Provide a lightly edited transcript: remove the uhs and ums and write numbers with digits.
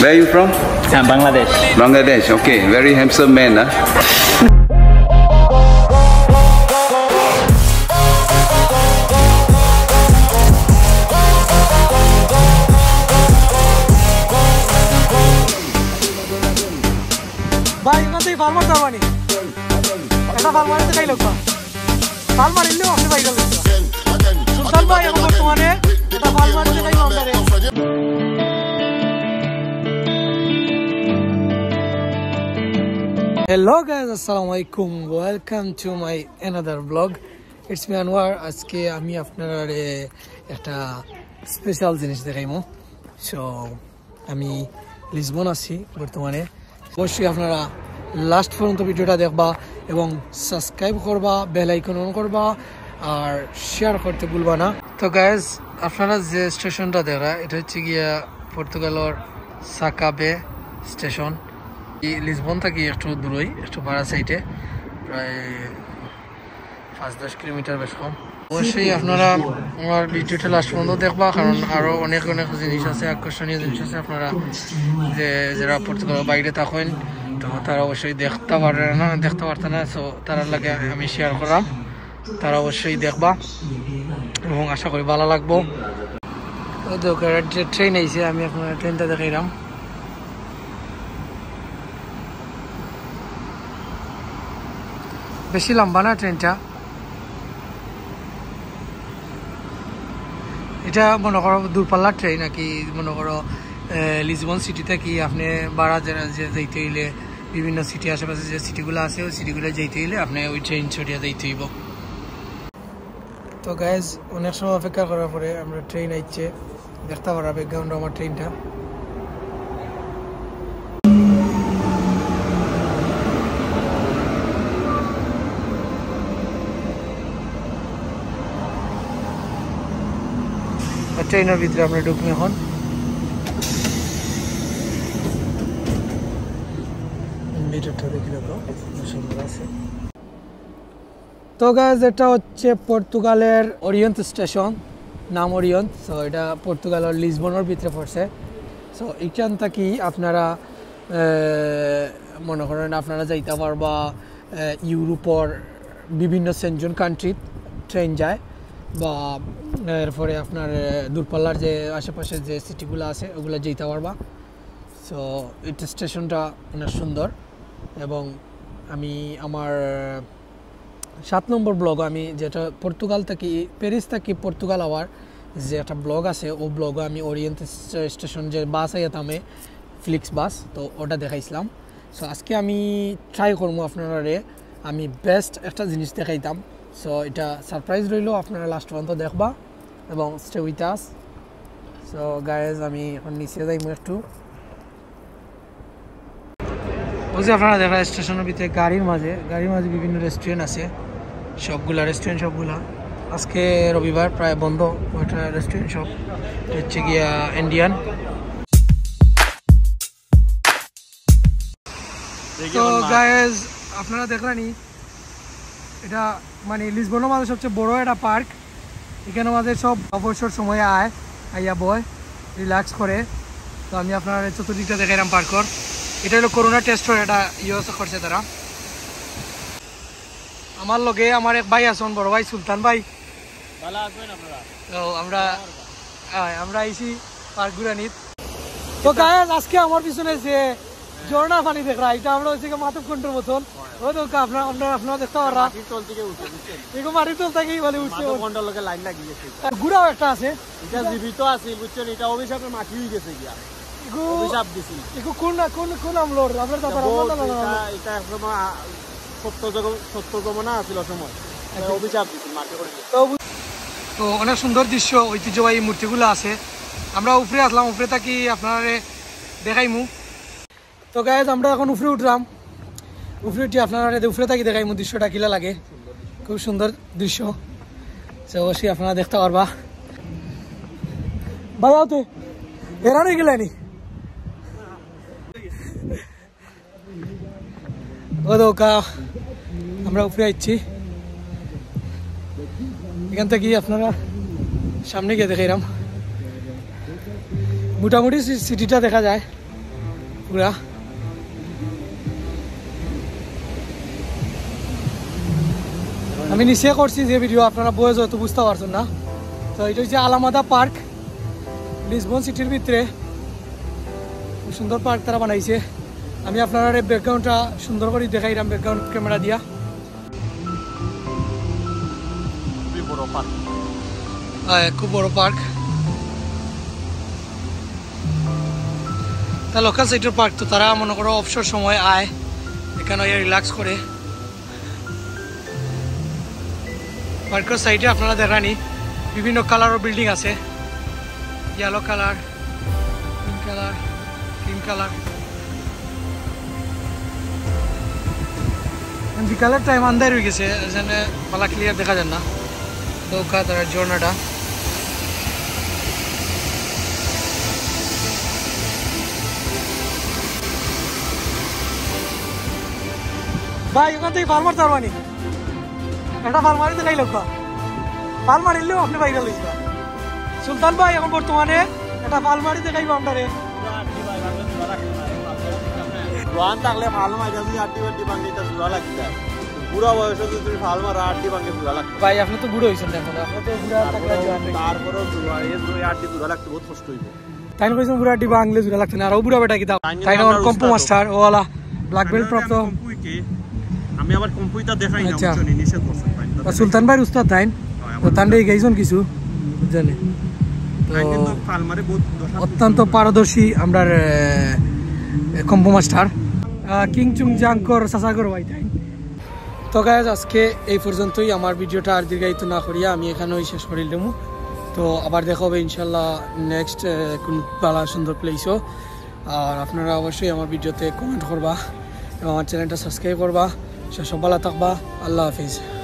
Where are you from? Bangladesh. Bangladesh. Okay, very handsome man, huh? ভাই এখান থেকে farmer তারমানি এটা ফার্মারিতে খাই লোক ফার্মার ইলেও আপনি ভাই গেল সুলতান ভাই এখন বর্তমানে এটা ফার্মারিতে খাই মামলারে Hello guys, assalamu alaikum. Welcome to my another vlog. It's me Anwar. আজকে আমি আপনাদের একটা স্পেশাল জিনিস দেখাইমু। সো আমি লিসবন আছি বর্তমানে। অবশ্যই আপনারা লাস্ট পর্যন্ত ভিডিওটা দেখবা এবং সাবস্ক্রাইব করবা, বেল আইকন অন করবা আর শেয়ার করতে ভুলবা না। তো গাইজ আপনারা যে স্টেশনটা দেখা এটা হচ্ছে গিয়া পর্তুগালের সাকাবে স্টেশন। লিসবন থেকে একটু দূরই, একটু বাড়া সাইডে, প্রায় 5-10 কিলোমিটার বেশ কম। অবশ্যই আপনারা আমার ভিডিওটা লাস্ট পর্যন্ত দেখবা, কারণ আরও অনেক অনেক জিনিস আছে, আকর্ষণীয় জিনিস আছে। আপনারা যে যারা পর্তুগালের বাইরে থাকেন তো তারা অবশ্যই দেখতে পারতে না, সো তারা লাগে আমি শেয়ার করাম, তারা অবশ্যই দেখবা এবং আশা করি ভালো লাগবো। যে ট্রেন আইছে আমি আপনার ট্রেনটা দেখাইলাম। বেশি লম্বা না ট্রেনটা, এটা মনে করো দূরপাল্লার ট্রেন নাকি মনে করো লিসবন সিটি থেকে আপনি বাড়া যাইতে হইলে বিভিন্ন সিটি আশেপাশে যে সিটিগুলো আছে ওই সিটিগুলো যাইতে হইলে আপনি ওই ট্রেন ছড়িয়ে যাইতে হইব। তো গাইজ অনেক সময় অপেক্ষা করার পরে আমরা ট্রেন আইছে, দেখতে পারা ব্যাকগ্রাউন্ড আমার ট্রেনটা। ট্রেনের ভিতরে আমরা ঢুকবো এখন। তো গাইজ এটা হচ্ছে পর্তুগালের ওরিয়েন্ট স্টেশন, নাম ওরিয়েন্ট। সো এটা পর্তুগালের লিসবনের ভিতরে পড়ছে। সো এখান থেকে আপনারা মনে করেন আপনারা যাইতে পারবা ইউরোপের বিভিন্ন সেনজন কান্ট্রিত ট্রেন যায়, বা এরপরে আপনার দূরপাল্লার যে আশেপাশে যে সিটিগুলো আছে ওগুলো যেতে পারবা। সো এটা স্টেশনটা অনেক সুন্দর এবং আমি আমার 7 নম্বর ব্লগ, আমি যেটা পর্তুগাল থেকে প্যারিস থেকে পর্তুগাল আওয়ার যে একটা ব্লগ আছে ও ব্লগে আমি ওরিয়েন্ট স্টেশন যে বাস আইতামে ফ্লিক্স বাস, তো ওটা দেখাইছিলাম। সো আজকে আমি ট্রাই করবো আপনারা আমি বেস্ট একটা জিনিস দেখাইতাম। সো এটা সারপ্রাইজ রইল, আপনারা লাস্ট পর্যন্ত দেখবা এবং stay with us. So guys আমি এখন নিচে যাইমু একটু। বুঝছি আপনারা দেখা স্টেশনের ভিতরে গাড়ির মাঝে বিভিন্ন রেস্টুরেন্ট আছে, সবগুলা রেস্টুরেন্ট সবগুলা আজকে রবিবার প্রায় বন্ধ। ওইটা রেস্টুরেন্ট সব হচ্ছে গিয়া ইন্ডিয়ান। তো গাইজ আপনারা দেখলেনি এটা মানে লিসবনের মাঝে সবচেয়ে বড় একটা পার্ক। এখানে মাঝে সব অবসর সময়ে আইয়া বয় রিল্যাক্স করে। তো আমি আপনার চতুর্দিকটা দেখাইলাম পার্কর। এটা হলো করোনা টেস্টর, এটা ইউজ করছে তারা। আমার লগে আমার এক ভাই আছেন, বড় ভাই সুলতান ভাই। ভালো আছেন আপনারা? তো আমরা আইছি পার্ক ঘুরানিত। তো গাইজ আজকে আমার পিছনে যে ঝর্ণা পানি দেখরা, এটা আমরা হচ্ছে মাতব কন্ট্রোল মতন। ওই তো আপনারা দেখতে পারা এরকম মাটি তল থেকেই বলে উঠছে, লাইন লাগিয়ে গেছে। গুড়াও একটা আছে, এটা জীবিত আছে বুঝছেন, এটা অভিশাপের মাটি হয়ে গেছে গিয়া অভিশাপ দিছিল। এগো কোন আমলোর আপনার দাদা এটা একসময় সত্য জমানা আছিল সময় অভিশাপ দিছিল মাটি করে। তো অনেক সুন্দর দৃশ্য, ঐতিহ্যবাহী মূর্তিগুলো আছে। আমরা উপরে আসলাম, উপরে থাকি আপনারা দেখাইমু। তো গাইজ আমরা এখন উপরে উঠলাম, উপরে উঠি আপনারা উপরে থাকি দেখাইমু দৃশ্যটা কিলা লাগে। খুব সুন্দর দৃশ্য, সে অবশ্যই আপনারা দেখতে পারবা। বাজাওতে এরানি গেলেনি আমরা উপরে আসছি। এখান থেকে আপনারা সামনে গিয়ে দেখাইলাম, মোটামুটি সিটিটা দেখা যায়। পুরা আমি নিচে করছি যে ভিডিও আপনারা বয়স হয়তো বুঝতে পারছেন না তো এটা হচ্ছে আলামাদা পার্ক লিসবন সিটির ভিতরে সুন্দর পার্ক তারা বানাইছে আমি আপনারা ব্যাকগ্রাউন্ডটা সুন্দর করে দেখাইলাম ব্যাকগ্রাউন্ড ক্যামেরা দিয়া খুব বড় পার্ক তা লোকাল সাইটের পার্ক তো তারা মনে করো অবসর সময় আয় এখানে রিল্যাক্স করে পার্কের সাইডে আপনারা দেখানি বিভিন্ন কালারের বিল্ডিং আছে yellow colour pink colour cream colour বিকালের টাইম আন্দার হয়ে গেছে এখানে পালা ক্লিয়ার দেখা যায় না দৌকা তার ঝর্ণাটা ভাই ওখান থেকে ফাল মারতে পারবানি একটা ফাল মারি দেখাই লোক ফাল মারিলেও আপনি বাইরে লইবা সুলতান ভাই এখন বর্তমানে একটা ফাল মারি দেখাইবো আপনারে জোয়ান থাকলে ফাল মারি আড্ডি বাড্ডি ভাঙে এটা জোড়া লাগছে বুড়া বয়সে যদি ফাল মারা আড্ডি ভাঙে জোড়া লাগছে ভাই আপনি তো বুড়ো হয়েছেন এখন আপনি তো বুড়া থাকলে তারপরেও জোড়া এই আড্ডি জোড়া লাগতে বহুত কষ্ট হইব তাই কইছেন বুড়া আড্ডি ভাঙলে জোড়া লাগছে না আর ও বুড়া বেটা কি দাও তাই না কম্পো মাস্টার ওলা ব্ল্যাক বেল্ট প্রাপ্ত আমি আবার কম্পুইটা দেখাই না উচ্চনি নিষেধ করছেন ভাই সুলতান ভাই উস্তাদ তাইন তো তান্ডে গাইছেন কিছু জানে কিন্তু ফাল মারে বহুত অত্যন্ত পারদর্শী আমরা কম্পো মাস্টার কিং চুং জাংকর সাসাগর ভাই তাই তো গাইজ আজকে এই পর্যন্তই আমার ভিডিওটা আর দীর্ঘায়িত না করিয়া আমি এখানেই শেষ করিল দেবো তো আবার দেখা হবে ইনশাল্লাহ নেক্সট কোন ভালো সুন্দর প্লেসও আর আপনারা অবশ্যই আমার ভিডিওতে কমেন্ট করবা এবং আমার চ্যানেলটা সাবস্ক্রাইব করবা সব ভালো থাকবা আল্লাহ হাফিজ